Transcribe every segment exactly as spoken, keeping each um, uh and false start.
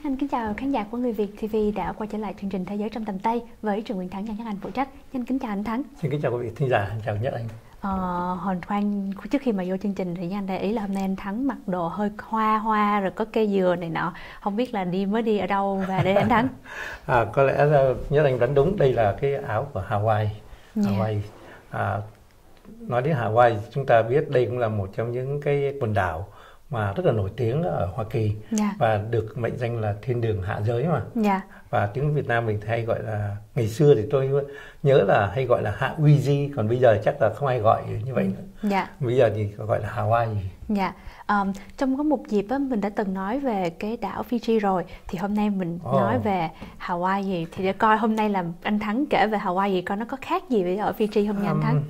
Nhất Anh kính chào khán giả của Người Việt ti vi đã quay trở lại chương trình Thế giới trong tầm tay với Trần Nguyễn Thắng và Nhất Anh phụ trách. Nhân kính chào anh Thắng. Xin kính chào quý vị thính giả, chào Nhất Anh. Ờ, hồi khoan trước khi mà vô chương trình thì Nhất Anh để ý là hôm nay anh Thắng mặc đồ hơi hoa hoa rồi có cây dừa này nọ, không biết là đi mới đi ở đâu và đây anh Thắng. à, có lẽ Nhất Anh đoán đúng, đây là cái áo của Hawaii. Yeah. Hawaii. À, nói đến Hawaii chúng ta biết đây cũng là một trong những cái quần đảo mà rất là nổi tiếng ở Hoa Kỳ. Yeah. Và được mệnh danh là thiên đường hạ giới mà. Yeah. Và tiếng Việt Nam mình thì hay gọi là, ngày xưa thì tôi nhớ là hay gọi là Hạ Uy Di, còn bây giờ chắc là không ai gọi như vậy nữa. Yeah. Bây giờ thì gọi là Hawaii. Dạ. Um, trong có một dịp á, mình đã từng nói về cái đảo Fiji rồi, thì hôm nay mình oh. nói về Hawaii, thì để coi hôm nay là anh Thắng kể về Hawaii coi nó có khác gì với ở Fiji không nha um, anh Thắng.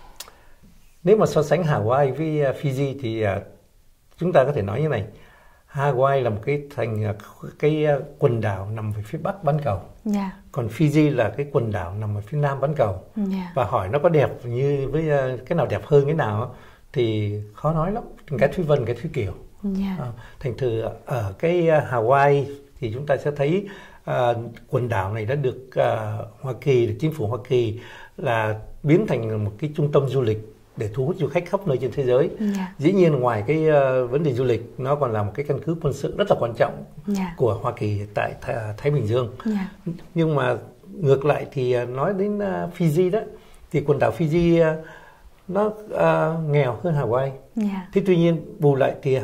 Nếu mà so sánh Hawaii với Fiji thì uh, chúng ta có thể nói như này. Hawaii là một cái thành cái quần đảo nằm ở phía bắc bán cầu. Yeah. Còn Fiji là cái quần đảo nằm ở phía nam bán cầu. Yeah. Và hỏi nó có đẹp như với cái nào đẹp hơn cái nào thì khó nói lắm. Cái Thúy Vân, cái Thúy Kiều. Yeah. À, thành thử ở cái Hawaii thì chúng ta sẽ thấy uh, quần đảo này đã được uh, Hoa Kỳ, được chính phủ Hoa Kỳ là biến thành một cái trung tâm du lịch để thu hút du khách khắp nơi trên thế giới. Yeah. Dĩ nhiên ngoài cái uh, vấn đề du lịch, nó còn là một cái căn cứ quân sự rất là quan trọng. Yeah. Của Hoa Kỳ tại Thái, Thái Bình Dương. Yeah. Nhưng mà ngược lại thì uh, nói đến uh, Fiji đó, thì quần đảo Fiji uh, nó uh, nghèo hơn Hawaii. Yeah. Thế tuy nhiên bù lại thì uh,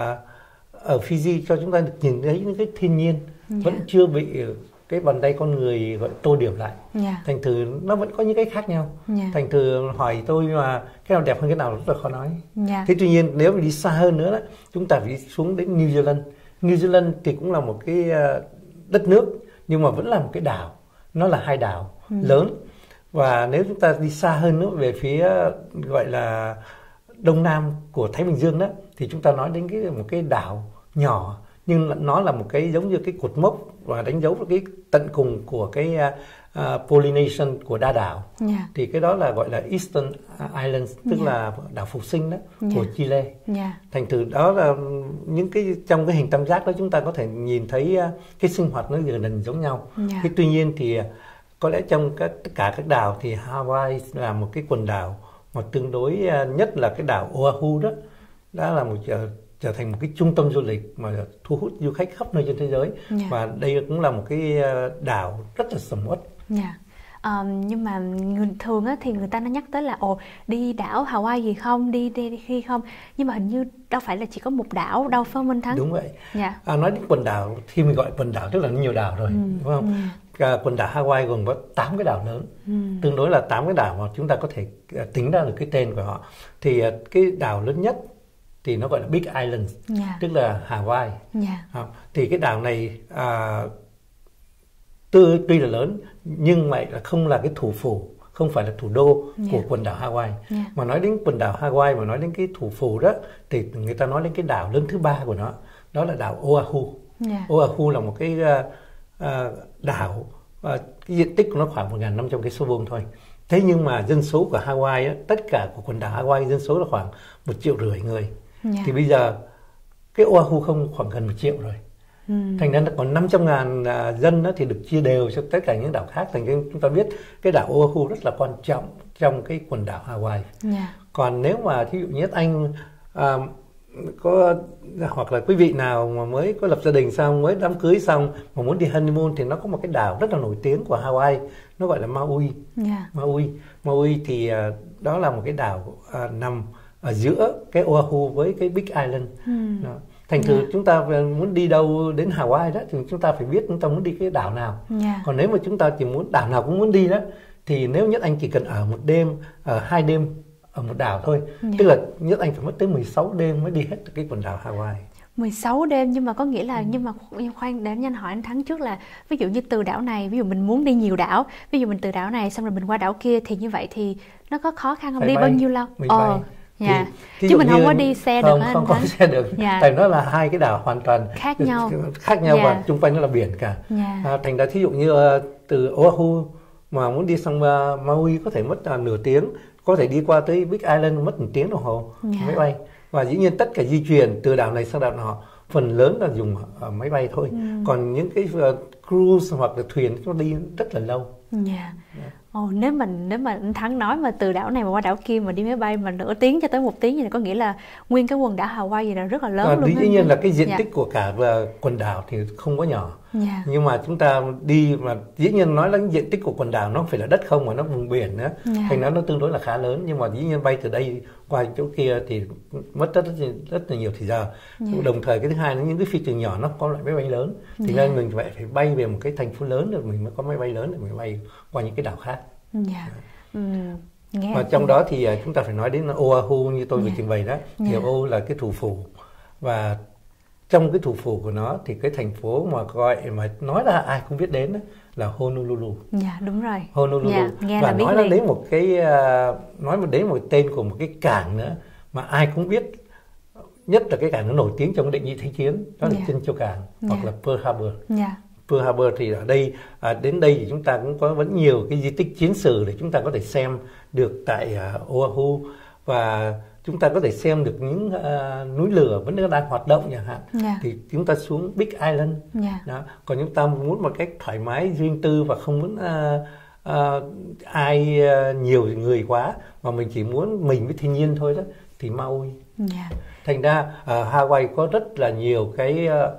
ở Fiji cho chúng ta được nhìn thấy những cái thiên nhiên. Yeah. Vẫn chưa bị uh, cái bàn tay con người gọi tô điểm lại. Yeah. Thành thử nó vẫn có những cái khác nhau. Yeah. Thành thử hỏi tôi mà cái nào đẹp hơn cái nào rất là khó nói. Yeah. Thế tuy nhiên nếu mình đi xa hơn nữa đó, chúng ta phải đi xuống đến New Zealand. New Zealand thì cũng là một cái đất nước nhưng mà vẫn là một cái đảo. Nó là hai đảo yeah. lớn. Và nếu chúng ta đi xa hơn nữa về phía gọi là đông nam của Thái Bình Dương đó, thì chúng ta nói đến cái một cái đảo nhỏ, nhưng nó là một cái giống như cái cột mốc và đánh dấu cái tận cùng của cái uh, Polynesian, của đa đảo. Yeah. Thì cái đó là gọi là Eastern Islands, tức yeah. là đảo phục sinh đó. Yeah. Của Chile. Yeah. Thành thử đó là những cái trong cái hình tam giác đó chúng ta có thể nhìn thấy uh, cái sinh hoạt nó gần gần giống nhau. Yeah. Thế tuy nhiên thì uh, có lẽ trong các tất cả các đảo thì Hawaii là một cái quần đảo mà tương đối uh, nhất là cái đảo Oahu đó đã là một uh, trở thành một cái trung tâm du lịch mà thu hút du khách khắp nơi trên thế giới. Yeah. Và đây cũng là một cái đảo rất là sầm uất. Yeah. Um, nhưng mà người thường á, thì người ta nó nhắc tới là ồ đi đảo Hawaii gì không, đi đi, đi khi không, nhưng mà hình như đâu phải là chỉ có một đảo đâu, phải không anh Thắng? Đúng vậy. Yeah. À, nói đến quần đảo thì mình gọi quần đảo tức là nhiều đảo rồi, ừ. đúng không? Yeah. Quần đảo Hawaii gồm có tám cái đảo lớn, ừ. tương đối là tám cái đảo mà chúng ta có thể tính ra được cái tên của họ. Thì cái đảo lớn nhất thì nó gọi là Big Island, yeah. tức là Hawaii. Yeah. Thì cái đảo này à, tuy, tuy là lớn nhưng mà không là cái thủ phủ, không phải là thủ đô yeah. của quần đảo Hawaii. Yeah. Mà nói đến quần đảo Hawaii, mà nói đến cái thủ phủ đó, thì người ta nói đến cái đảo lớn thứ ba của nó, đó là đảo Oahu. Yeah. Oahu là một cái uh, uh, đảo, uh, cái diện tích của nó khoảng một nghìn năm trăm cây số vuông thôi. Thế nhưng mà dân số của Hawaii, á, tất cả của quần đảo Hawaii dân số là khoảng một triệu rưỡi người. Yeah. Thì bây giờ cái Oahu không khoảng gần một triệu rồi. Ừ. Thành ra còn năm trăm ngàn dân đó thì được chia đều cho tất cả những đảo khác. Thành ra chúng ta biết cái đảo Oahu rất là quan trọng trong cái quần đảo Hawaii. Yeah. Còn nếu mà thí dụ như anh à, có hoặc là quý vị nào mà mới có lập gia đình xong, mới đám cưới xong mà muốn đi honeymoon thì nó có một cái đảo rất là nổi tiếng của Hawaii, nó gọi là Maui. Yeah. Maui, Maui thì à, đó là một cái đảo à, nằm ở giữa cái Oahu với cái Big Island. Hmm. Thành thử yeah. chúng ta muốn đi đâu đến Hawaii đó thì chúng ta phải biết chúng ta muốn đi cái đảo nào. Yeah. Còn nếu mà chúng ta chỉ muốn đảo nào cũng muốn đi đó, thì nếu Nhất Anh chỉ cần ở một đêm, ở hai đêm ở một đảo thôi. Yeah. Tức là Nhất Anh phải mất tới mười sáu đêm mới đi hết cái quần đảo Hawaii. mười sáu đêm, nhưng mà có nghĩa là, nhưng mà khoan để nhanh hỏi anh Thắng trước là ví dụ như từ đảo này, ví dụ mình muốn đi nhiều đảo, ví dụ mình từ đảo này xong rồi mình qua đảo kia, thì như vậy thì nó có khó khăn không? Phải đi bay, bao nhiêu lâu? Mình bay. Yeah. Thì, chứ mình không có đi xe không, được không có xe được. Yeah. Tại nó là hai cái đảo hoàn toàn khác nhau, khác nhau yeah. và chung quanh nó là biển cả. Yeah. À, thành ra thí dụ như uh, từ Oahu mà muốn đi sang uh, Maui có thể mất uh, nửa tiếng, có thể đi qua tới Big Island mất một tiếng đồng hồ yeah. máy bay. Và dĩ nhiên tất cả di chuyển từ đảo này sang đảo nọ phần lớn là dùng ở máy bay thôi. Ừ. Còn những cái uh, cruise hoặc là thuyền nó đi rất là lâu. Yeah. Yeah. Ồ, nếu mình nếu mà anh Thắng nói mà từ đảo này mà qua đảo kia mà đi máy bay mà nửa tiếng cho tới một tiếng thì có nghĩa là nguyên cái quần đảo Hawaii gì là rất là lớn à, luôn. Dĩ nhiên là cái diện yeah. tích của cả quần đảo thì không có nhỏ. Yeah. Nhưng mà chúng ta đi mà dĩ nhiên nói là diện tích của quần đảo nó không phải là đất không mà nó vùng biển nữa. Yeah. Thành ra nó tương đối là khá lớn, nhưng mà dĩ nhiên bay từ đây qua chỗ kia thì mất rất rất, rất là nhiều thời giờ. Yeah. Đồng thời cái thứ hai là những cái phi trường nhỏ nó có loại máy bay lớn. Thì yeah. nên mình phải phải bay về một cái thành phố lớn rồi mình mới có máy bay lớn để mình bay qua những cái đảo khác. Yeah. Ừ. Nghe Và trong đó thì chúng ta phải nói đến Oahu như tôi vừa yeah. trình bày đó. Thì yeah. Oahu là cái thủ phủ, và trong cái thủ phủ của nó thì cái thành phố mà gọi mà nói là ai cũng biết đến đó là Honolulu. Dạ yeah, đúng rồi. Honolulu. Yeah, nghe và là nói biết đến một cái nói đến một tên của một cái cảng nữa mà ai cũng biết, nhất là cái cảng nó nổi tiếng trong định nhị thế chiến, đó là yeah. Trân Châu Cảng yeah. hoặc là Pearl Harbor. Yeah. Pearl Harbor thì ở đây à, đến đây thì chúng ta cũng có vẫn nhiều cái di tích chiến sử để chúng ta có thể xem được tại uh, Oahu, và chúng ta có thể xem được những uh, núi lửa vẫn đang hoạt động chẳng hạn. Yeah. Thì chúng ta xuống Big Island. Yeah. Đó. Còn chúng ta muốn một cách thoải mái riêng tư và không muốn uh, uh, ai uh, nhiều người quá mà mình chỉ muốn mình với thiên nhiên thôi đó thì Maui. Yeah. Thành ra uh, Hawaii có rất là nhiều cái uh,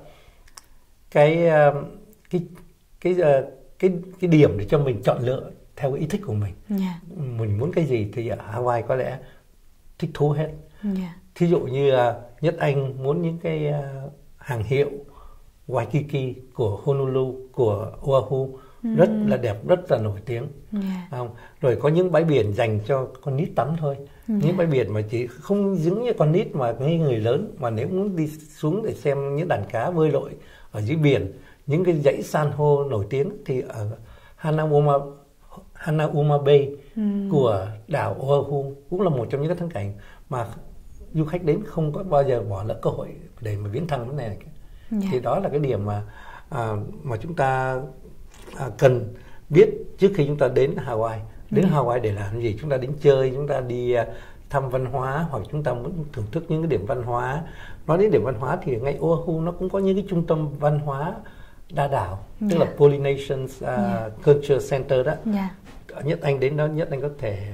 cái uh, cái cái uh, cái cái điểm để cho mình chọn lựa theo cái ý thích của mình. Yeah. Mình muốn cái gì thì ở Hawaii có lẽ thích thú hết. Yeah. Thí dụ như uh, Nhất Anh muốn những cái uh, hàng hiệu Waikiki của Honolulu, của Oahu mm. rất là đẹp, rất là nổi tiếng. Yeah. Không? Rồi có những bãi biển dành cho con nít tắm thôi. Yeah. Những bãi biển mà chỉ không giống như con nít mà như người lớn, mà nếu muốn đi xuống để xem những đàn cá bơi lội ở dưới biển, những cái dãy san hô nổi tiếng thì ở Hanauma, Hanauma Bay mm. của đảo Oahu cũng là một trong những cái thắng cảnh mà du khách đến không có bao giờ bỏ lỡ cơ hội để mà viếng thăm vấn đề này. Yeah. Thì đó là cái điểm mà à, mà chúng ta à, cần biết trước khi chúng ta đến Hawaii. Đến yeah. Hawaii để làm gì? Chúng ta đến chơi, chúng ta đi uh, thăm văn hóa, hoặc chúng ta muốn thưởng thức những cái điểm văn hóa. Nói đến điểm văn hóa thì ngay Oahu nó cũng có những cái trung tâm văn hóa đa đảo, yeah. tức là Polynesian uh, yeah. Culture Center đó. Yeah. Nhất Anh đến đó, Nhất Anh có thể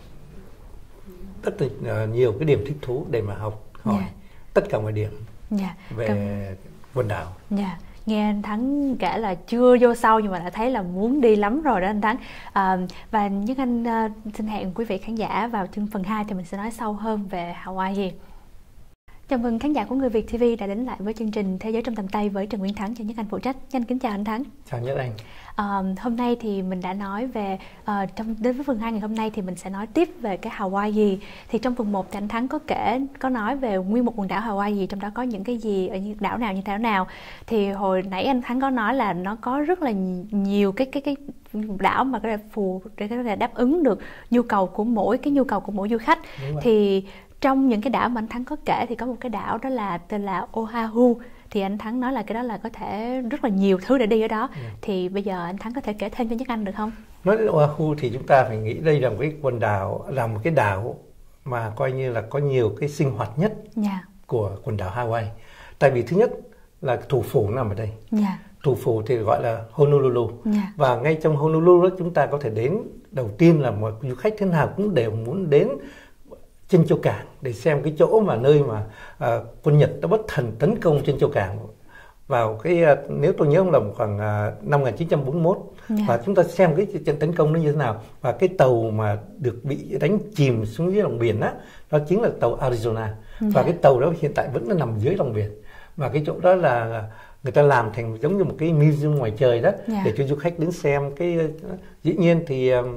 rất là uh, nhiều cái điểm thích thú để mà học hỏi yeah. tất cả mọi điểm yeah. về Cảm... quần đảo. Yeah. Nghe anh Thắng kể là chưa vô sâu nhưng mà đã thấy là muốn đi lắm rồi đó anh Thắng. À, và Nhất Anh uh, xin hẹn quý vị khán giả vào chương phần hai thì mình sẽ nói sâu hơn về Hawaii. Chào mừng khán giả của Người Việt ti vi đã đến lại với chương trình Thế giới trong tầm tay với Trần Nguyên Thắng cho Nhất Anh phụ trách. Anh kính chào anh Thắng. Chào Nhất Anh. À, hôm nay thì mình đã nói về uh, trong đến với phần hai ngày hôm nay thì mình sẽ nói tiếp về cái Hawaii. Thì trong phần một thì anh Thắng có kể có nói về nguyên một quần đảo Hawaii, trong đó có những cái gì ở những đảo nào như thế nào. Thì hồi nãy anh Thắng có nói là nó có rất là nhiều cái cái cái đảo mà có thể phù để có thể đáp ứng được nhu cầu của mỗi cái nhu cầu của mỗi du khách. Thì trong những cái đảo mà anh Thắng có kể thì có một cái đảo đó là tên là Oahu. Thì anh Thắng nói là cái đó là có thể rất là nhiều thứ để đi ở đó. Ừ. Thì bây giờ anh Thắng có thể kể thêm cho Nhất Anh được không? Nói đến Oahu thì chúng ta phải nghĩ đây là một cái quần đảo, là một cái đảo mà coi như là có nhiều cái sinh hoạt nhất yeah. của quần đảo Hawaii. Tại vì thứ nhất là thủ phủ nằm ở đây. Yeah. Thủ phủ thì gọi là Honolulu. Yeah. Và ngay trong Honolulu đó chúng ta có thể đến, đầu tiên là một du khách thế nào cũng đều muốn đến Trân Châu Cảng để xem cái chỗ mà nơi mà uh, quân Nhật đã bất thần tấn công Trân Châu Cảng vào cái uh, nếu tôi nhớ không lầm khoảng uh, năm một nghìn chín trăm bốn mươi mốt. Yeah. Và chúng ta xem cái trận tấn công nó như thế nào, và cái tàu mà được bị đánh chìm xuống dưới lòng biển á, đó chính là tàu Arizona. Yeah. Và cái tàu đó hiện tại vẫn là nằm dưới lòng biển, và cái chỗ đó là người ta làm thành giống như một cái museum ngoài trời đó. Yeah. Để cho du khách đến xem. Cái uh, dĩ nhiên thì uh,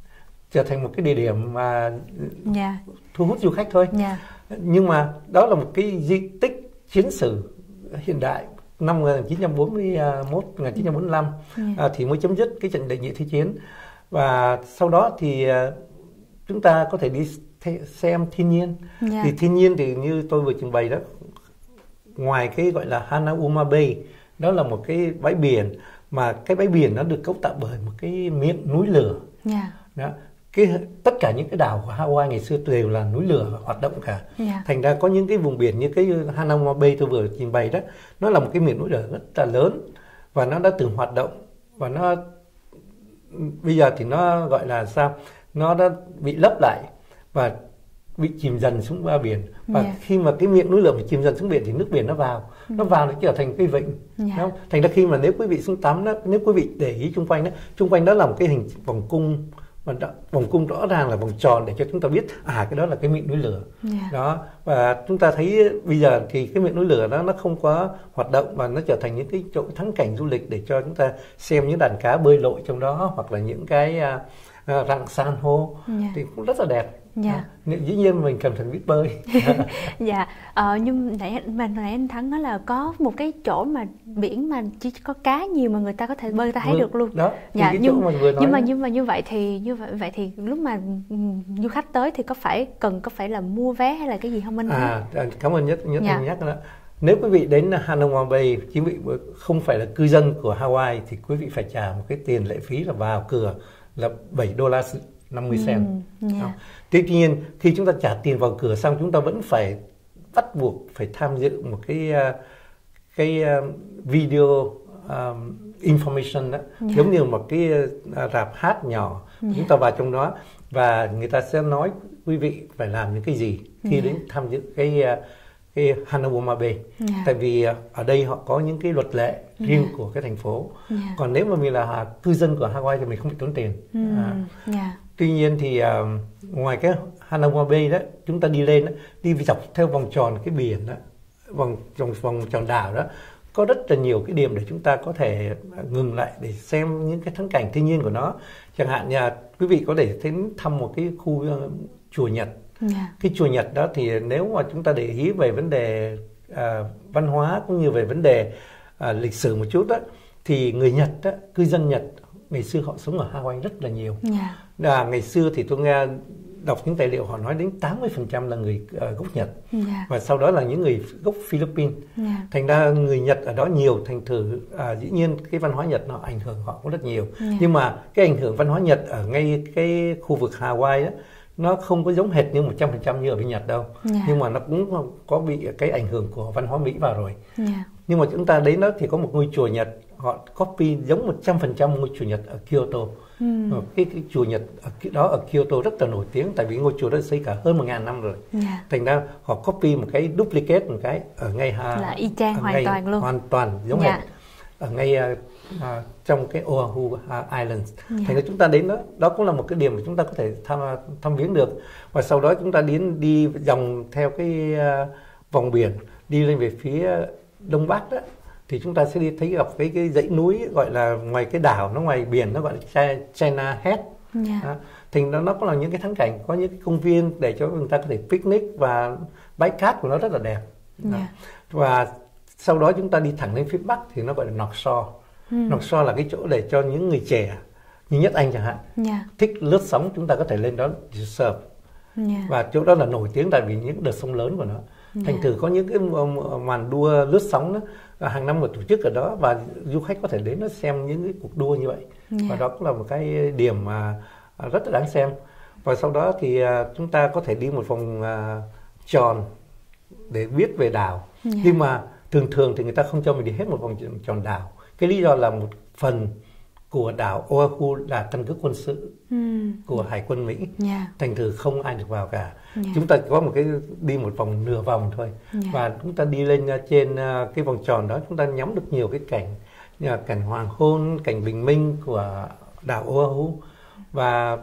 trở thành một cái địa điểm mà yeah. thu hút du khách thôi. Yeah. Nhưng mà đó là một cái di tích chiến sử hiện đại năm một nghìn chín trăm bốn mươi mốt một nghìn chín trăm bốn mươi lăm yeah. à, thì mới chấm dứt cái trận đệ nhị thế chiến. Và sau đó thì uh, chúng ta có thể đi th- xem thiên nhiên. Yeah. Thì thiên nhiên thì như tôi vừa trình bày đó, ngoài cái gọi là Hanauma Bay, đó là một cái bãi biển mà cái bãi biển nó được cấu tạo bởi một cái miệng núi lửa. Yeah. Đó. cái tất cả những cái đảo của Hawaii ngày xưa đều là núi lửa hoạt động cả. Yeah. Thành ra có những cái vùng biển như cái Hanauma Bay tôi vừa trình bày đó, nó là một cái miền núi lửa rất là lớn và nó đã từng hoạt động, và nó bây giờ thì nó gọi là sao, nó đã bị lấp lại và bị chìm dần xuống ba biển. Và yeah. khi mà cái miệng núi lửa bị chìm dần xuống biển thì nước biển nó vào, ừ. nó vào nó trở thành cái vịnh. Yeah. Thành ra khi mà nếu quý vị xuống tắm đó, nếu quý vị để ý xung quanh đó, xung quanh đó là một cái hình vòng cung, và vòng cung rõ ràng là vòng tròn để cho chúng ta biết à cái đó là cái miệng núi lửa. Yeah. Đó, và chúng ta thấy bây giờ thì cái miệng núi lửa đó nó không có hoạt động và nó trở thành những cái chỗ thắng cảnh du lịch để cho chúng ta xem những đàn cá bơi lội trong đó, hoặc là những cái uh, uh, rặng san hô. Yeah. Thì cũng rất là đẹp. Dạ. À, dĩ nhiên mình cần phải biết bơi. Dạ, ờ, nhưng nãy mà nãy anh Thắng nói là có một cái chỗ mà biển mà chỉ có cá nhiều mà người ta có thể bơi, ta thấy ừ, được luôn. Đó. Dạ, nhưng mà nhưng mà nhưng mà như vậy thì như vậy vậy thì lúc mà du khách tới thì có phải cần có phải là mua vé hay là cái gì không anh? À, cảm ơn nhất nhất dạ. anh nhắc đó. Nếu quý vị đến Hanauma Bay, quý vị không phải là cư dân của Hawaii thì quý vị phải trả một cái tiền lệ phí là vào cửa là bảy đô la năm mươi cent. Mm, yeah. Tuy nhiên khi chúng ta trả tiền vào cửa xong, chúng ta vẫn phải bắt buộc phải tham dự một cái cái video um, information đó, yeah. giống như một cái rạp hát nhỏ. Yeah. Chúng ta vào trong đó và người ta sẽ nói quý vị phải làm những cái gì khi yeah. đến tham dự cái cái Hanauma Bay. Yeah. Tại vì ở đây họ có những cái luật lệ riêng yeah. của cái thành phố. Yeah. Còn nếu mà mình là cư dân của Hawaii thì mình không bị tốn tiền. Mm. À. Yeah. Tuy nhiên thì uh, ngoài cái Hanauma Bay đó, chúng ta đi lên đó, đi dọc theo vòng tròn cái biển đó, vòng vòng vòng tròn đảo đó, có rất là nhiều cái điểm để chúng ta có thể ngừng lại để xem những cái thắng cảnh thiên nhiên của nó. Chẳng hạn như quý vị có thể đến thăm một cái khu uh, chùa Nhật. Yeah. Cái chùa Nhật đó thì nếu mà chúng ta để ý về vấn đề uh, văn hóa cũng như về vấn đề uh, lịch sử một chút đó, thì người Nhật đó, cư dân Nhật ngày xưa họ sống ở Hawaii rất là nhiều. Yeah. À, ngày xưa thì tôi nghe đọc những tài liệu họ nói đến tám mươi phần trăm là người uh, gốc Nhật. Yeah. Và sau đó là những người gốc Philippines. Yeah. Thành ra người Nhật ở đó nhiều, thành thử à, dĩ nhiên cái văn hóa Nhật nó ảnh hưởng họ cũng rất nhiều. Yeah. Nhưng mà cái ảnh hưởng văn hóa Nhật ở ngay cái khu vực Hawaii đó, nó không có giống hệt như một trăm phần trăm như ở bên Nhật đâu. Yeah. Nhưng mà nó cũng có bị cái ảnh hưởng của văn hóa Mỹ vào rồi. Yeah. Nhưng mà chúng ta đến đó thì có một ngôi chùa Nhật, họ copy giống một trăm phần trăm ngôi chùa Nhật ở Kyoto. Mm. Cái, cái chùa Nhật ở, đó ở Kyoto rất là nổi tiếng, tại vì ngôi chùa đó xây cả hơn một ngàn năm rồi. Yeah. Thành ra họ copy một cái duplicate một cái ở ngay ha, là y chang hoàn toàn luôn, hoàn toàn giống yeah. hệt ở ngay uh, uh, trong cái Oahu uh, Islands. Yeah. Thành ra chúng ta đến đó, đó cũng là một cái điểm mà chúng ta có thể thăm thăm viếng được. Và sau đó chúng ta đến đi vòng theo cái uh, vòng biển đi lên về phía đông bắc đó, thì chúng ta sẽ đi thấy gặp cái cái dãy núi gọi là ngoài cái đảo, nó ngoài biển nó gọi là China Head. Yeah. À, thì nó nó có là những cái thắng cảnh, có những cái công viên để cho người ta có thể picnic và bãi cát của nó rất là đẹp. Yeah. Và sau đó chúng ta đi thẳng lên phía bắc thì nó gọi là North Shore. Mm. North Shore là cái chỗ để cho những người trẻ như Nhất Anh chẳng hạn, yeah. thích lướt sóng, chúng ta có thể lên đó để surf. Yeah. Và chỗ đó là nổi tiếng tại vì những đợt sóng lớn của nó. Yeah. Thành thử có những cái màn đua lướt sóng đó, hàng năm một tổ chức ở đó và du khách có thể đến đó xem những cái cuộc đua như vậy. Yeah. Và đó cũng là một cái điểm mà rất là đáng xem. Và sau đó thì chúng ta có thể đi một vòng tròn để biết về đảo. Yeah. Nhưng mà thường thường thì người ta không cho mình đi hết một vòng tròn đảo. Cái lý do là một phần của đảo Oahu là căn cứ quân sự mm. của Hải quân Mỹ. Yeah. Thành thử không ai được vào cả. Yeah. Chúng ta có một cái đi một vòng nửa vòng thôi. Yeah. Và chúng ta đi lên trên cái vòng tròn đó, chúng ta ngắm được nhiều cái cảnh, như là cảnh hoàng hôn, cảnh bình minh của đảo Oahu. Và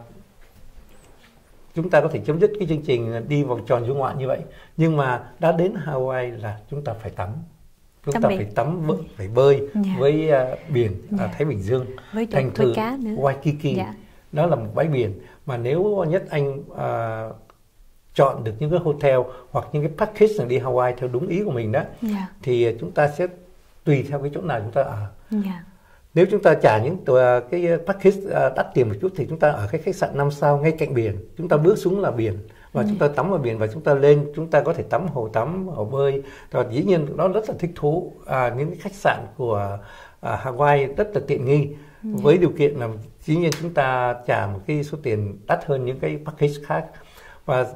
chúng ta có thể chấm dứt cái chương trình đi vòng tròn du ngoạn như vậy. Nhưng mà đã đến Hawaii là chúng ta phải tắm. Chúng tắm ta biển. phải tắm, phải bơi yeah. với uh, biển yeah. uh, Thái Bình Dương, với thành thử Waikiki. Yeah. Đó là một bãi biển mà nếu Nhất Anh uh, chọn được những cái hotel hoặc những cái package để đi Hawaii theo đúng ý của mình đó, yeah. thì chúng ta sẽ tùy theo cái chỗ nào chúng ta ở. Yeah. Nếu chúng ta trả những cái package uh, đắt tiền một chút thì chúng ta ở cái khách sạn năm sao ngay cạnh biển, chúng ta bước xuống là biển. Và ừ. chúng ta tắm ở biển và chúng ta lên, chúng ta có thể tắm hồ tắm, hồ bơi. Và dĩ nhiên nó rất là thích thú. À, những cái khách sạn của à, Hawaii rất là tiện nghi, ừ. với điều kiện là dĩ nhiên chúng ta trả một cái số tiền đắt hơn những cái package khác. Và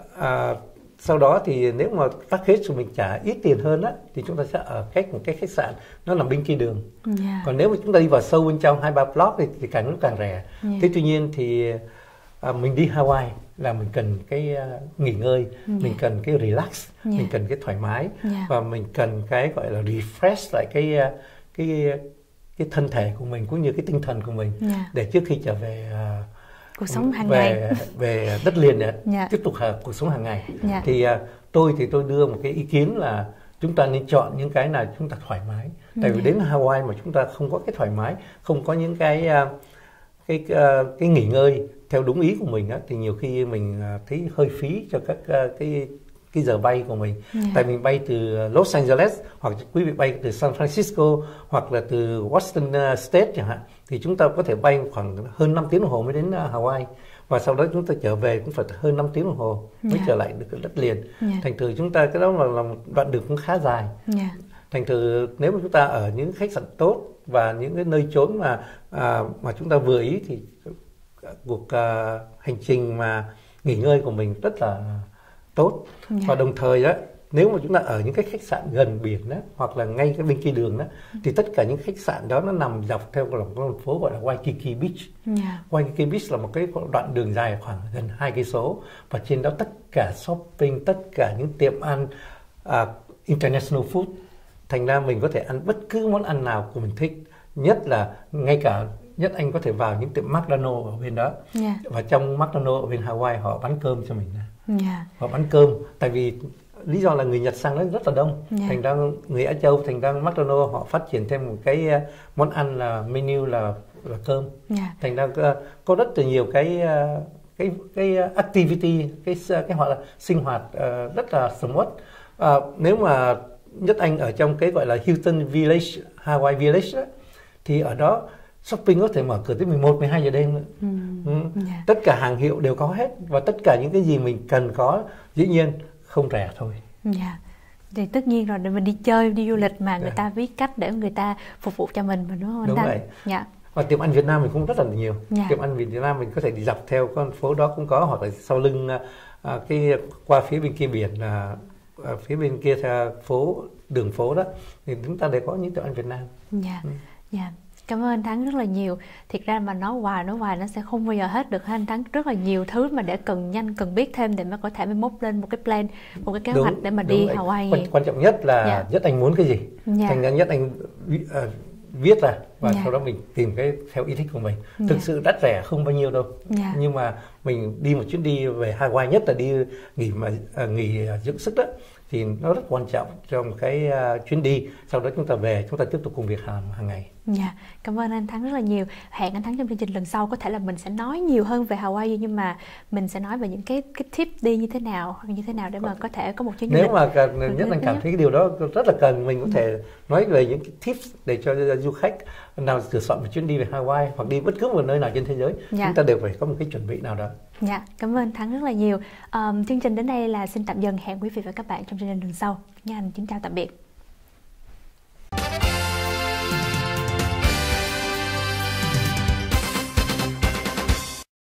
à, sau đó thì nếu mà package của mình trả ít tiền hơn á, thì chúng ta sẽ ở cách một cái khách sạn nó nằm bên kia đường. Yeah. Còn nếu mà chúng ta đi vào sâu bên trong hai ba block thì, thì càng lúc càng rẻ. Yeah. Thế tuy nhiên thì à, mình đi Hawaii là mình cần cái uh, nghỉ ngơi, yeah. mình cần cái relax, yeah. mình cần cái thoải mái, yeah. và mình cần cái gọi là refresh lại cái uh, cái cái thân thể của mình cũng như cái tinh thần của mình, yeah. để trước khi trở về uh, cuộc sống hàng về, ngày về đất liền để yeah. tiếp tục uh, cuộc sống hàng ngày. Yeah. Thì uh, tôi thì tôi đưa một cái ý kiến là chúng ta nên chọn những cái nào chúng ta thoải mái. Tại vì yeah. đến Hawaii mà chúng ta không có cái thoải mái, không có những cái uh, cái uh, cái nghỉ ngơi theo đúng ý của mình á, thì nhiều khi mình uh, thấy hơi phí cho các uh, cái cái giờ bay của mình. Yeah. Tại mình bay từ Los Angeles, hoặc quý vị bay từ San Francisco, hoặc là từ Washington State chẳng hạn, thì chúng ta có thể bay khoảng hơn năm tiếng đồng hồ mới đến Hawaii, và sau đó chúng ta trở về cũng phải hơn năm tiếng đồng hồ mới yeah. trở lại được đất liền. Yeah. Thành thử chúng ta cái đó là, là một đoạn đường cũng khá dài. Yeah. Thành thử nếu mà chúng ta ở những khách sạn tốt và những cái nơi chốn mà à, mà chúng ta vừa ý thì cuộc à, hành trình mà nghỉ ngơi của mình rất là tốt. Yeah. Và đồng thời đó, nếu mà chúng ta ở những cái khách sạn gần biển đó, hoặc là ngay cái bên kia đường đó, thì tất cả những khách sạn đó nó nằm dọc theo một con phố gọi là Waikiki Beach. Yeah. Waikiki Beach là một cái đoạn đường dài khoảng gần hai cây số, và trên đó tất cả shopping, tất cả những tiệm ăn uh, international food. Thành ra mình có thể ăn bất cứ món ăn nào của mình thích, nhất là ngay cả nhất anh có thể vào những tiệm McDonald's ở bên đó. Yeah. Và trong McDonald's ở bên Hawaii họ bán cơm cho mình. Yeah. Họ bán cơm, tại vì lý do là người Nhật sang đó rất là đông. Yeah. Thành ra người Á Châu, thành ra McDonald's họ phát triển thêm một cái món ăn là menu là là cơm. Yeah. Thành ra có rất là nhiều cái cái cái activity, cái cái hoặc là sinh hoạt uh, rất là smooth. Uh, nếu mà Nhất Anh ở trong cái gọi là Hilton Village, Hawaii Village đó, thì ở đó shopping có thể mở cửa tới mười một, mười hai giờ đêm nữa. Ừ. Ừ. Yeah. Tất cả hàng hiệu đều có hết, và tất cả những cái gì mình cần có, dĩ nhiên không rẻ thôi. Yeah. Thì tất nhiên rồi, để mình đi chơi, đi du lịch mà người yeah. ta biết cách để người ta phục vụ cho mình, đúng không anh? Đúng vậy. Yeah. Và tiệm ăn Việt Nam mình cũng rất là nhiều. Yeah. Tiệm ăn Việt Nam mình có thể đi dọc theo con phố đó cũng có, hoặc là sau lưng à, cái qua phía bên kia biển là à, phía bên kia phố đường phố đó, thì chúng ta đều có những tiệm ăn Việt Nam. Dạ. Ừ. Yeah. Cảm ơn anh Thắng rất là nhiều. Thiệt ra mà nói hoài nói hoài nó sẽ không bao giờ hết được. Anh Thắng rất là nhiều thứ mà để cần nhanh, cần biết thêm để mà có thể mới mốt lên một cái plan, một cái kế đúng, hoạch để mà đi vậy. Hawaii. Quan, quan trọng nhất là yeah. Nhất Anh muốn cái gì. Yeah. Thành ra Nhất Anh uh, viết ra và yeah. sau đó mình tìm cái theo ý thích của mình. Thực yeah. sự đắt rẻ không bao nhiêu đâu. Yeah. Nhưng mà mình đi một chuyến đi về Hawaii, nhất là đi nghỉ mà uh, nghỉ uh, dưỡng sức đó, thì nó rất quan trọng trong cái uh, chuyến đi. Sau đó chúng ta về, chúng ta tiếp tục công việc hàng hàng ngày. Dạ, cảm ơn anh Thắng rất là nhiều. Hẹn anh Thắng trong chương trình lần sau, có thể là mình sẽ nói nhiều hơn về Hawaii, nhưng mà mình sẽ nói về những cái cái tip đi như thế nào, hoặc như thế nào để mà có thể có một chuyến du lịch. Nếu mà cần, nhất anh cảm thấy cái điều đó rất là cần, mình có thể nói về những cái tips để cho du khách nào sửa soạn một chuyến đi về Hawaii hoặc đi bất cứ một nơi nào trên thế giới. Dạ. Chúng ta đều phải có một cái chuẩn bị nào đó. Dạ, cảm ơn Thắng rất là nhiều. Um, chương trình đến đây là xin tạm dừng, hẹn quý vị và các bạn trong chương trình lần sau. Nha anh, xin chào tạm biệt.